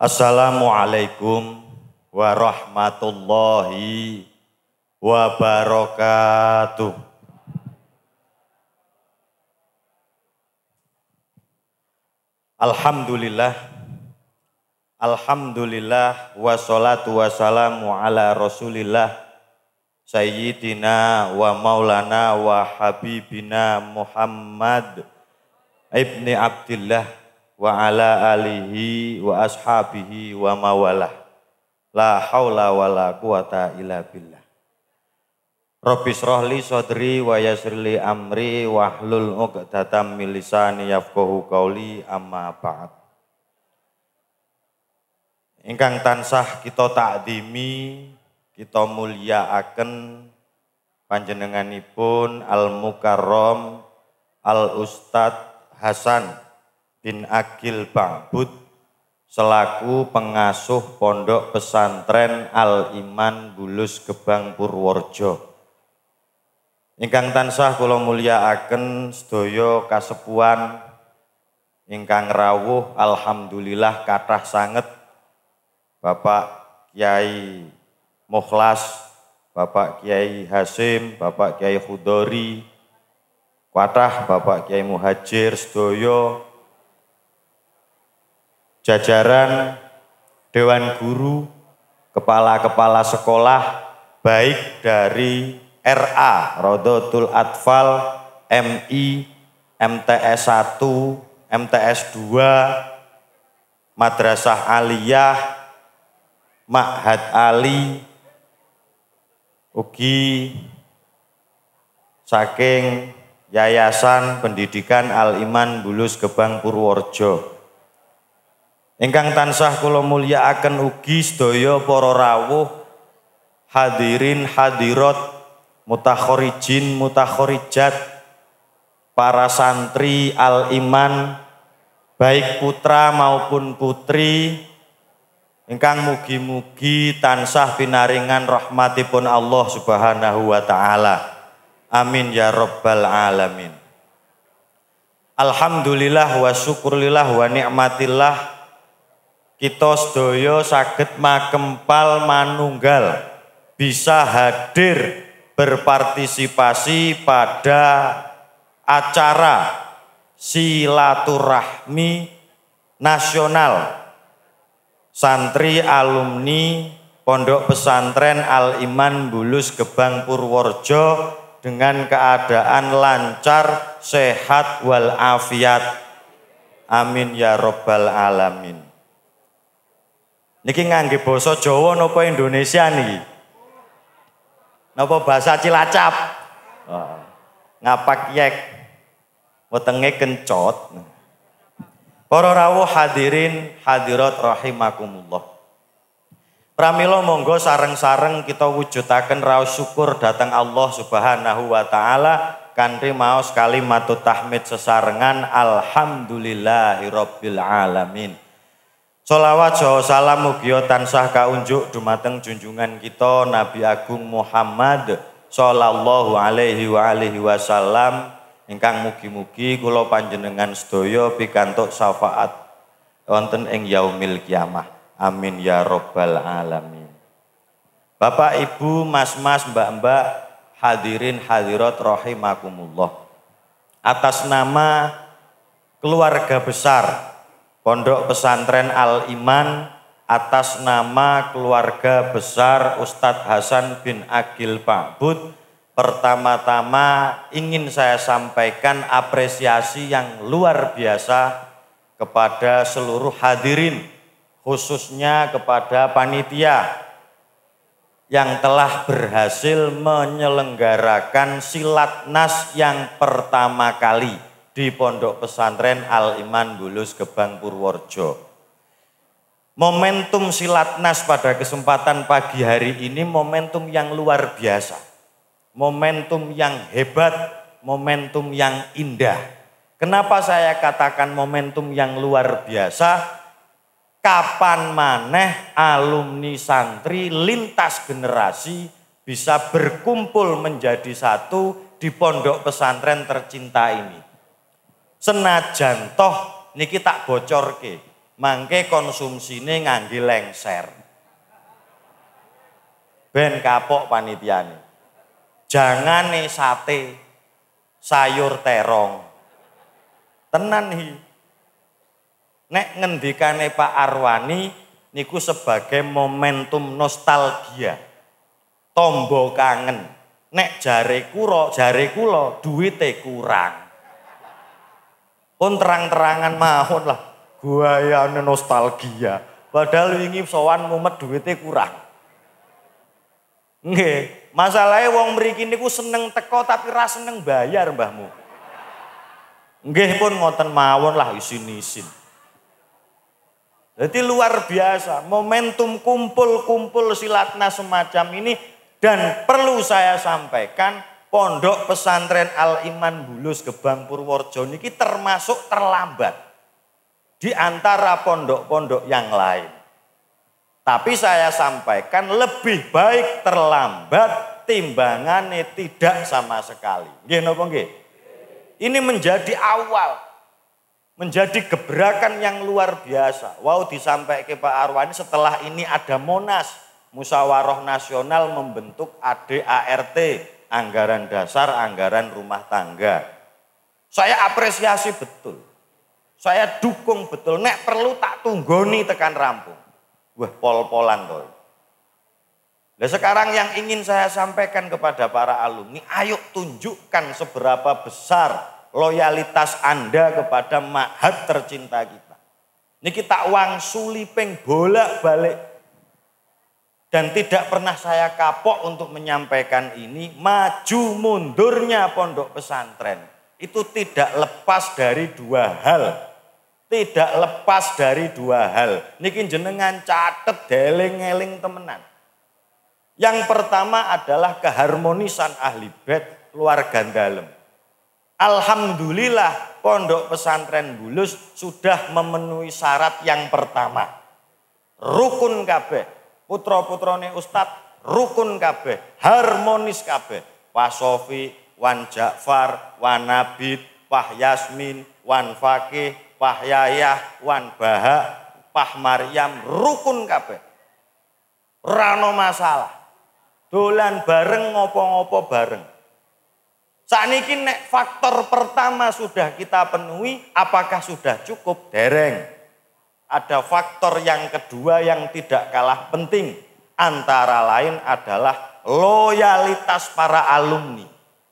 Assalamualaikum warahmatullahi wabarakatuh. Alhamdulillah, alhamdulillah, wassalatu wassalamu ala rasulillah Sayyidina wa maulana wa habibina Muhammad ibni Abdillah wa ala alihi wa ashabihi wa mawalah. La haula wa la quwata illa billah. Rabbi shrahli sadri wa yassirli amri wahlul 'uqdatam min lisani yafqahu qauli, amma ba'd. Ingkang tansah kita takdimi, kita mulyakaken panjenenganipun Al-Mukarram Al-Ustad Hasan bin Agil Ba'bud selaku pengasuh Pondok Pesantren Al-Iman Bulus Gebang Purworejo. Ingkang tansah kula mulyakaken sedaya kasepuhan ingkang rawuh, alhamdulillah kathah sanget Bapak Kyai Mukhlas, Bapak Kyai Hasim, Bapak Kyai Khudori, kathah Bapak Kyai Muhajir, sedaya jajaran Dewan Guru, kepala-kepala sekolah baik dari RA, Rodotul Atfal, MI, MTS 1, MTS 2, Madrasah Aliyah, Ma'had Ali, ugi saking Yayasan Pendidikan Al-Iman Bulus Gebang Purworejo. Ingkang tansah kula mulyakaken ugi sedaya para rawuh, hadirin hadirat, mutakhorijin mutakhorijat, para santri Al-Iman baik putra maupun putri ingkang mugi-mugi tansah pinaringan rahmatipun Allah Subhanahu wa taala. Amin ya rabbal alamin. Alhamdulillah wa syukurillah wa ni'matillah, kita sedaya saged makempal manunggal bisa hadir berpartisipasi pada acara silaturahmi nasional santri alumni Pondok Pesantren Al-Iman Bulus Gebang Purworejo dengan keadaan lancar, sehat walafiat. Amin ya rabbal alamin. Niki ngangge basa Jawa napa Indonesia niki? Napa bahasa Cilacap? Ngapak yek, wetenge kencot. Para rawuh hadirin hadirat rahimakumullah. Pramila monggo sareng-sareng kita wujudaken raos syukur dhateng Allah Subhanahu wa taala kanthi maos kalimatut tahmid sesarengan alhamdulillahirabbil alamin. Sholawat saha salam mugi tansah kaunjuk dumateng junjungan kita Nabi Agung Muhammad sallallahu alaihi wasallam ingkang mugi-mugi kula panjenengan sedaya pikantuk syafaat wonten ing yaumil kiamah. Amin ya rabbal alamin. Bapak, Ibu, Mas-mas, Mbak-mbak, hadirin hadirat rahimakumullah. Atas nama keluarga besar Pondok Pesantren Al-Iman, atas nama keluarga besar Ustadz Hasan bin Agil Ba'bud, pertama-tama ingin saya sampaikan apresiasi yang luar biasa kepada seluruh hadirin, khususnya kepada panitia yang telah berhasil menyelenggarakan silatnas yang pertama kali di Pondok Pesantren Al-Iman Bulus Gebang Purworejo. Momentum silatnas pada kesempatan pagi hari ini momentum yang luar biasa, momentum yang hebat, momentum yang indah. Kenapa saya katakan momentum yang luar biasa? Kapan maneh alumni santri lintas generasi bisa berkumpul menjadi satu di pondok pesantren tercinta ini. Senajan toh niki tak bocorke, Mangke konsumsine ngangge lengser. Ben kapok panitiane. Jangane sate, sayur terong. Tenan hi. Nek ngendikane Pak Arwani niku sebagai momentum nostalgia. Tombo kangen. Nek jare kula duwite kurang. Pun terang-terangan mawon lah. Guayane nostalgia. Padahal wingi sowan mumet duwite kurang. Nggih, masalahe wong mriki niku seneng teko tapi ra seneng bayar mbahmu. Nggih pun ngoten mawon lah isin-isin. Jadi luar biasa, momentum kumpul-kumpul silatna semacam ini dan perlu saya sampaikan Pondok Pesantren Al-Iman Bulus Gebang Purworejo niki termasuk terlambat di antara pondok-pondok yang lain. Tapi saya sampaikan lebih baik terlambat timbangane tidak sama sekali. Nggih napa nggih? Ini menjadi awal, menjadi gebrakan yang luar biasa. Wow, disampaikan Pak Arwani setelah ini ada Monas, Musyawarah Nasional membentuk ADART, anggaran dasar, anggaran rumah tangga. Saya apresiasi betul. Saya dukung betul, nek perlu tak tunggoni tekan rampung. Wah, pol-polan toh. Nah sekarang yang ingin saya sampaikan kepada para alumni, ayo tunjukkan seberapa besar loyalitas Anda kepada ma'had tercinta kita. Ini kita wangsuli ping bolak-balik. Dan tidak pernah saya kapok untuk menyampaikan ini, maju mundurnya pondok pesantren. Itu tidak lepas dari dua hal. Tidak lepas dari dua hal. Niki jenengan catet deling-eling temenan. Yang pertama adalah keharmonisan ahli bait keluarga dalem. Alhamdulillah Pondok Pesantren Bulus sudah memenuhi syarat yang pertama. Rukun kabeh. Putra-putrane Ustadz rukun kabeh, harmonis kabeh. Pak Sofi, Wan Ja'far, Wan Nabid, Pak Yasmin, Wan Fakih, Pak Yayah, Wan Baha, Pak Maryam, rukun kabeh. Rano masalah. Dolan bareng ngopo-ngopo bareng. Sakniki nek faktor pertama sudah kita penuhi, apakah sudah cukup? Dereng. Ada faktor yang kedua yang tidak kalah penting. Antara lain adalah loyalitas para alumni.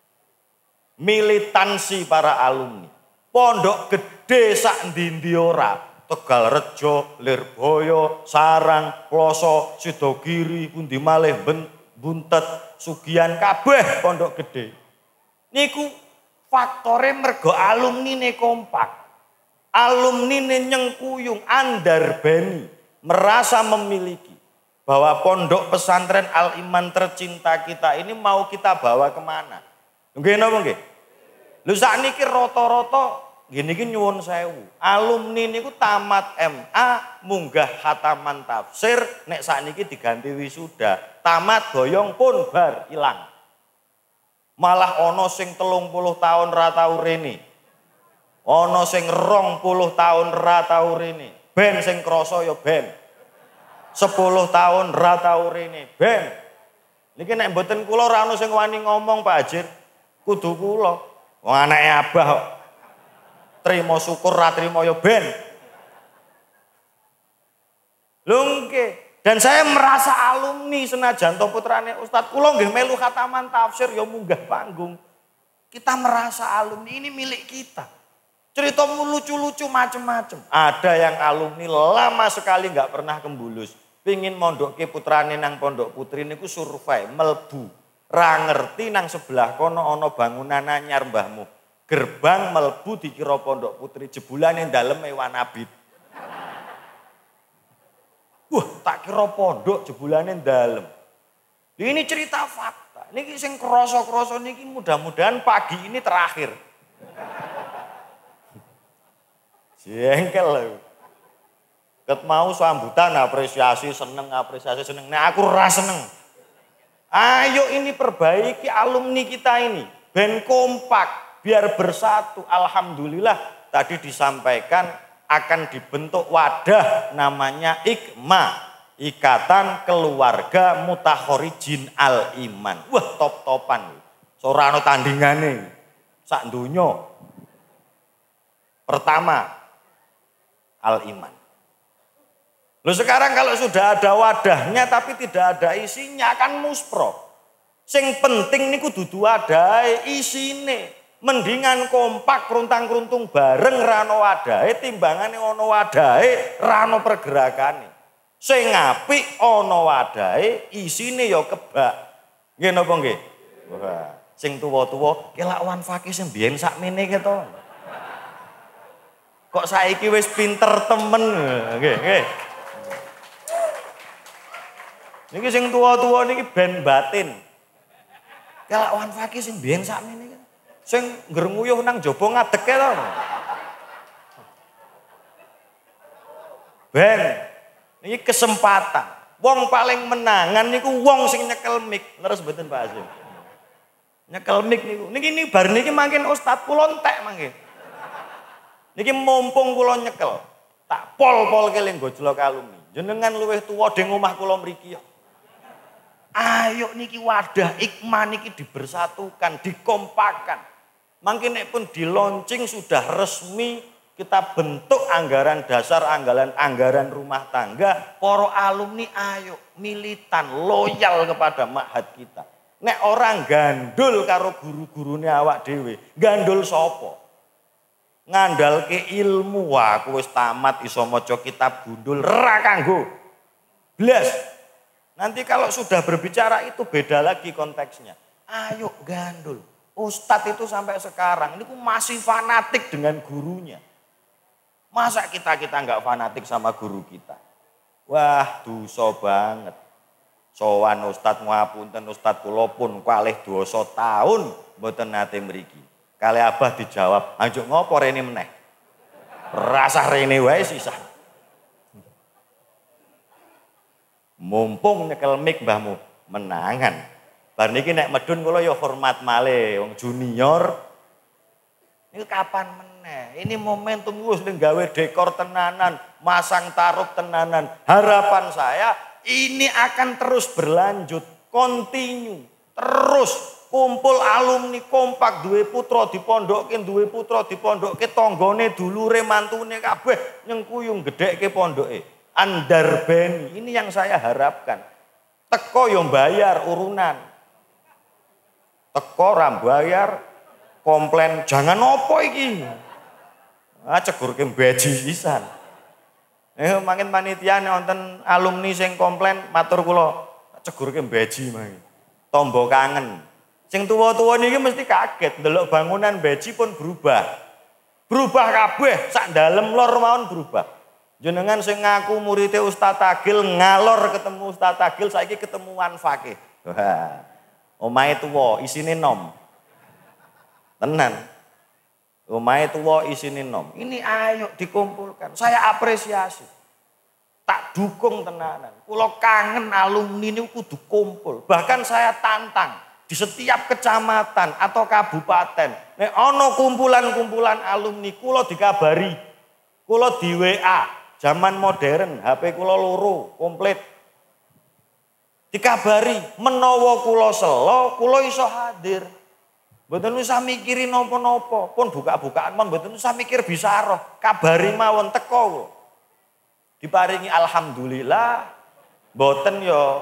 Militansi para alumni. Pondok gede sak ndi-ndi ora, Tegal Rejo, Lirboyo, Sarang, Ploso, Sidogiri, pundi malih Buntet, Sugian kabeh pondok gede. Niku faktore mergo alumnine kompak. Alumnine nyengkuyung, andarbeni, merasa memiliki bahwa pondok pesantren Al-Iman tercinta kita ini mau kita bawa kemana. Nggih napa nggih? Lho sakniki rata-rata gini nyuwun sewu. Alumni niku tamat MA munggah khataman tafsir nek sakniki diganti wisuda. Tamat boyong pun bar ilang. Malah ana sing 30 tahun ra tau rene. Ana sing 20 tahun ra tau rene. Ben sing krasa ya ben. 10 tahun ra tau rene. Ben. Niki nek mboten kula ora ana sing wani ngomong Pak Hajir. Kudu kula. Wong anake Abah kok. Trimo syukur ra trimo ya ben. Lho nggih. Dan saya merasa alumni senajan to putrane Ustadz kula nggih melu khataman tafsir ya munggah panggung. Kita merasa alumni ini milik kita. Ceritamu lucu-lucu macem-macem. Ada yang alumni lama sekali nggak pernah kembulus. Pingin mondoke putrane nang pondok putri niku survei melbu. Ra ngerti nang sebelah kono ana bangunan anyar mbahmu. Gerbang melbu dikira pondok putri jebulane daleme wanabit. Wah, tak kira pondok jebulane dalem. Ini cerita fakta. Niki sing kroso-kroso niki mudah-mudahan pagi ini terakhir. Jengkel lho. Ket mau sambutan apresiasi seneng. Nah aku ora seneng. Ayo ini perbaiki alumni kita ini. Ben kompak, biar bersatu. Alhamdulillah tadi disampaikan akan dibentuk wadah namanya IKMA. Ikatan Keluarga Mutakhorijin Al Iman. Wah, top-topan. Ora ana tandingane. Sak donya. Pertama, Al Iman. Loh sekarang kalau sudah ada wadahnya tapi tidak ada isinya kan muspro. Sing penting niku dudu wadahe isine. Mendingan kompak keruntang-keruntung bareng ra ana wadahe timbangane ana wadahe ra ana pergerakane. Sing apik ana wadahe isine ya kebak. Nggih napa nggih? Wah, sing tuwa-tuwa kelak wan fakih sing biyen sakmene ki to. Kok saiki wis pinter temen. Nggih, nggih. Niki sing tuwa-tuwa niki ben batin. Kelak wan fakih sing biyen sakmene ki. Sing ngrenguyuh nang jaba ngadeke to. Ben ini kesempatan. Wong paling menangan niku wong sing nyekel mik. Leres mboten Pak Azim? Nyekel mik niku. Niki bar niki mangkin ustaz kula entek mangke. Niki mumpung kula nyekel. Tak pol-polke ling gojlok alumni. Jenengan luwih tuwa deng omah kula mriki. Ayo niki wadah IKMA niki dibersatukan, dikompakkan. Mangke nek pun di launching sudah resmi kita bentuk anggaran dasar, anggaran rumah tangga, para alumni ayo militan, loyal kepada ma'had kita. Nek orang gandul karo guru-gurune awak dhewe, gandul sapa? Ngandalke ilmu, wah aku wis tamat iso maca kitab gundul ra kanggo. Blas. Nanti kalau sudah berbicara itu beda lagi konteksnya. Ayo gandul. Ustadz itu sampai sekarang ini masih fanatik dengan gurunya. Masa kita nggak fanatik sama guru kita? Wah, dosa banget. Sowan ustad ngapunten ustad kula pun kalih dosa taun mboten nate mriki. Kalih abah dijawab, "Anjuk ngopo rene meneh?" Rasah rene wae sisah. Mumpung nyekel mik mbahmu menangan. Bar niki nek medun kula ya hormat malih wong junior. Ini kapan meneh? Ini momentum wis gawe dekor tenanan, masang taruk tenanan. Harapan saya ini akan terus berlanjut, continue, terus kumpul alumni kompak duwe putra dipondokke, duwe putra dipondokke, tanggane dulure mantune kabeh nyengkuyung gedhekke pondoke. Andarbeni, ini yang saya harapkan. Teko yo bayar urunan. Teko ra bayar komplain jangan opo iki. Cegurke beji pisan. Mangken panitia wonten alumni sing komplain matur kula cegurke beji mangke. Tombo kangen. Sing tuwa-tuwa niki mesti kaget ndelok bangunan beji pun berubah. Berubah kabeh sak dalem lor mawon berubah. Jenengan sing ngaku muridé Ustaz Tagil ngalor ketemu Ustaz Tagil saiki ketemuan fakih. Wah. Omahe tuwa isine nom. Tenan. Omahe tuwa isine nom. Ini ayo dikumpulkan. Saya apresiasi. Tak dukung tenanan. Kula kangen alumni ini kudu kumpul. Bahkan saya tantang di setiap kecamatan atau kabupaten. Nek ana kumpulan-kumpulan alumni kula dikabari. Kula di WA. Zaman modern, HP kula loro, komplit. Dikabari menawa kula selo, kula iso hadir. Mboten usah mikirin napa-napa, pun buka-bukaan mon mboten usah mikir bisa roh, kabari mawon teko. Diparingi alhamdulillah, mboten yo.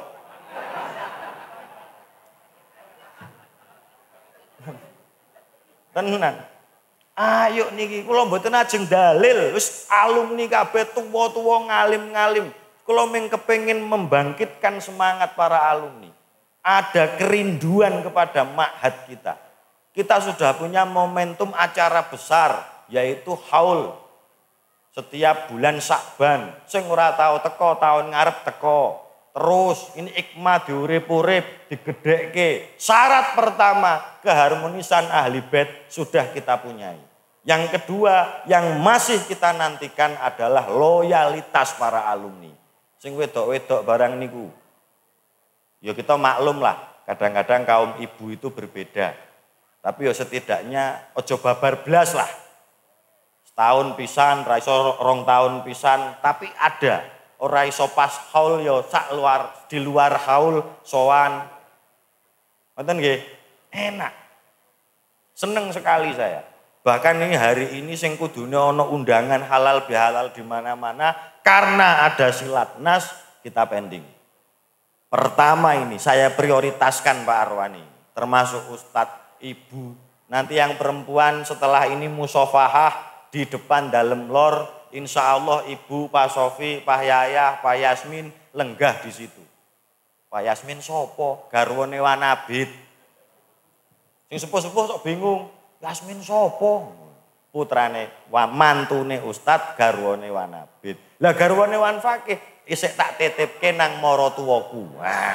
Tenan. Ayo niki kula mboten ajeng dalil, wis alumni kabeh tuwa-tuwa ngalim-ngalim. Kula mung kepengin membangkitkan semangat para alumni. Ada kerinduan kepada ma'had kita. Kita sudah punya momentum acara besar yaitu haul. Setiap bulan Syakban, sing ora tau teko tahun ngarep teko. Terus ini IKMA diurip-urip, digedhekke. Syarat pertama, keharmonisan ahli bait sudah kita punyai. Yang kedua, yang masih kita nantikan adalah loyalitas para alumni. Sing wedok-wedok barang niku. Ya kita maklum lah, kadang-kadang kaum ibu itu berbeda. Tapi ya setidaknya ojo babar blas lah. tahun pisan, ra iso rong tahun pisan, tapi ada ora iso pas haul ya sak luar di luar haul sowan. Ngoten nggih. Enak. Seneng sekali saya. Bahkan ini hari ini sing kudune ana undangan halal bihalal di mana-mana karena ada silatnas kita pending. Pertama ini saya prioritaskan Pak Arwani, termasuk Ustadz, Ibu. Nanti yang perempuan setelah ini musofahah di depan dalam lor, insya Allah Ibu, Pak Sofi, Pak Yayah, Pak Yasmin lenggah di situ. Pak Yasmin sopo, garwane Wanabit. Sing sepuh-sepuh sok bingung. Yasmin sopo? Putrane, mantune Ustad, garwane Wanabit. Lah garwane Wan Fakih, isik tak titipke nang maratuwaku.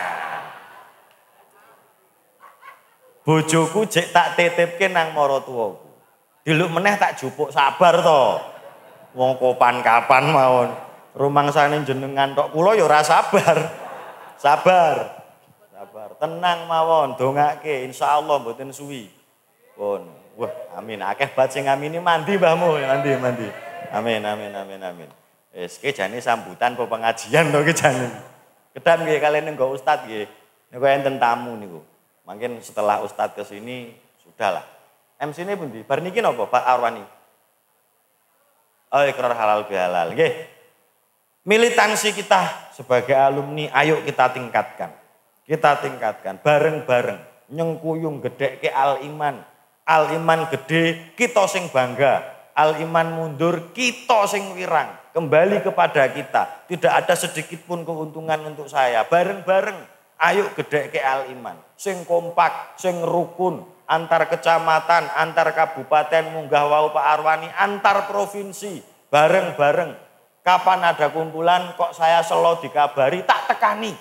Bojoku jek tak titipke nang maratuwaku. Diluk meneh tak jupuk sabar to. Wong kapan mawon. Rumangsane jenengan tok kula ya ora sabar. Sabar. Tenang mawon, dongake insyaallah mboten suwi. Pun. Wah, amin. Akeh bat sing ngamini mandi mbahmu, mandi. Amin. Wis ki jane sambutan apa pengajian to ki jane. Kedam nggih kalian nggo ustad nggih. Niku enten tamu niku. Mungkin setelah ustad ke sini sudahlah. MC ini pundi? Bar niki napa Pak Arwani? Oh, ikrar halal bihalal. Nggih. Militansi kita sebagai alumni ayo kita tingkatkan. Kita tingkatkan bareng-bareng nyengkuyung gedhekke Al-Iman. Al-Iman gede, kita sing bangga. Al-Iman mundur, kita sing wirang. Kembali kepada kita. Tidak ada sedikit pun keuntungan untuk saya. Bareng-bareng, ayo gedhekke Al-Iman. Sing kompak, sing rukun. Antar kecamatan, antar kabupaten, munggah wau Pak Arwani. Antar provinsi, bareng-bareng. Kapan ada kumpulan kok saya selo dikabari, tak tekani.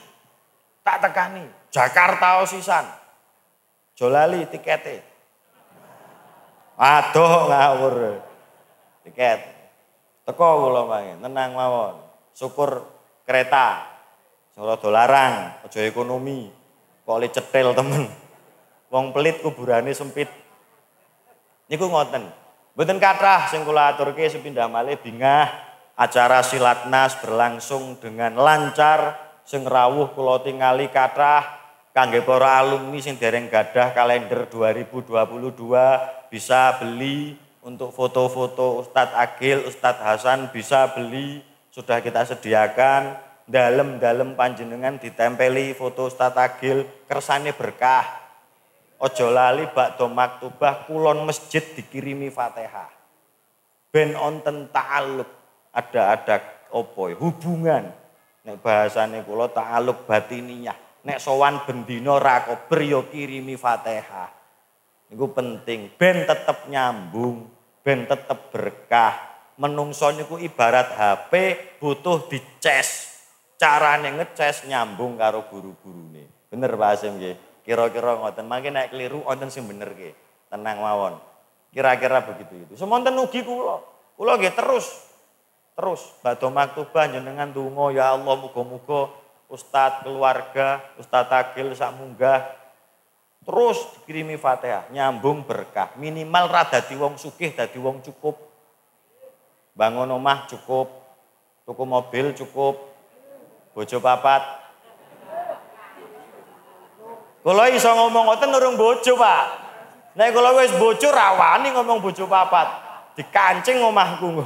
Jakarta osisan. Jolali tikete. Aduh ngawur. Tiket. Teko kula mangke, tenang mawon. Syukur kereta. Solo dolarang, aja ekonomi. Kok le cetil temen. Wong pelit kuburane sempit. Niku ngoten. Mboten kathah sing kula aturke sepindah malih bingah acara silatnas berlangsung dengan lancar. Sing rawuh kula tingali kathah kangge para alumni sing dereng gadah kalender 2022 bisa beli untuk foto-foto Ustadz Agil, Ustadz Hasan bisa beli, sudah kita sediakan. Dalem-dalem panjenengan ditempeli foto Ustadz Agil, kersane berkah. Ojo lali bakdo maktubah kulon masjid dikirimi Fatihah. Ben onten ta'aluk, ada opo hubungan. Nek bahasane kula ta'aluk batiniyah. Nek sowan bendina ra kober ya kirimi Fatihah. Niku penting, ben tetep nyambung, ben tetep berkah. Menungso niku ibarat HP butuh dicas. Carane ngecas nyambung karo guru-gurune. Bener Pak Hasim nggih. Kira-kira ngoten. Mangke nek keliru wonten sing bener nggih. Tenang mawon. Kira-kira begitu itu. Semonten ugi kula. Kula nggih terus badhe maktubah jenengan donga ya Allah muga-muga Ustadz keluarga, Ustadz Agil sak munggah terus dikirimi Fatihah, nyambung berkah. Minimal ra dadi wong sugih, dadi wong cukup. Bangun omah cukup, tuku mobil cukup, bojo papat. Kula iso ngomong ngoten urung bojo, Pak. Nek kula wis bojo ra wani ngomong bojo papat. Dikancing omahku.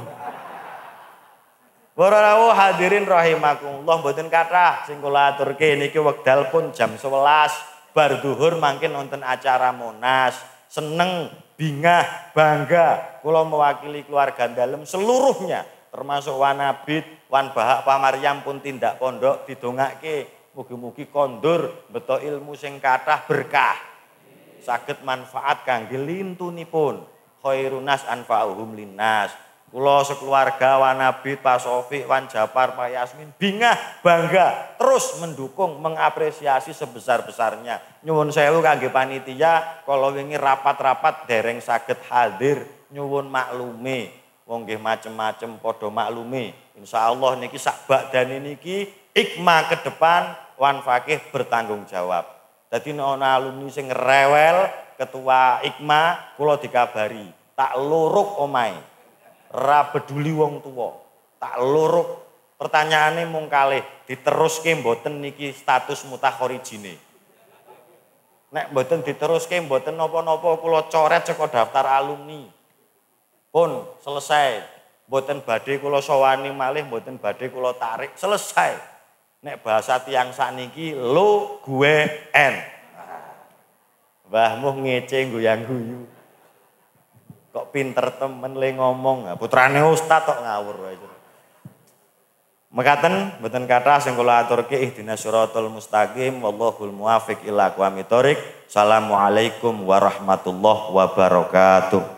Para rawuh hadirin rahimakumullah, mboten kathah sing kula aturke niki wekdal pun jam 11 bar zuhur mangke nonton acara Monas. Seneng, bingah, bangga kula mewakili keluarga dalem seluruhnya termasuk Wanabit, Wan Bahak, Pak Maryam pun tindak pondok didongake mugi-mugi kondur beto ilmu sing kathah berkah. Saged manfaat kangge lintunipun. Khairunas anfa'uhum linnas. Kula sekeluarga Wanabit, Pak Sofi, Wan Japar, Pak Yasmin bingah, bangga, terus mendukung, mengapresiasi sebesar-besarnya. Nyuwun sewu kangge panitia, kalau wingi rapat-rapat dereng saged hadir, nyuwun maklume. Wong nggih macem-macem padha maklume. Insyaallah niki sak bakdane niki hikmah ke depan Wan Fakih bertanggung jawab. Dadi nek ana alumni sing rewel, ketua hikmah kula dikabari, tak luruk omahe. Ra peduli wong tua. Tak luruk. Pertanyaannya mung kalih diteruske mboten niki status mutakhorijine. Nek mboten diteruske mboten napa-napa kula coret saka daftar alumni. Pun selesai. Mboten badhe kula sowani malih, mboten badhe kula tarik, selesai. Nek bahasa tiyang sakniki lo gue en. Mbah muh ngece goyang-guyu. Kok pinter temen le ngomong. Putrane ustaz tok ngawur wae. Mekaten mboten kathah sing kula aturke ihdinas siratal mustaqim wallahul muwaffiq ila aqwamit thoriq. Assalamualaikum warahmatullahi wabarakatuh.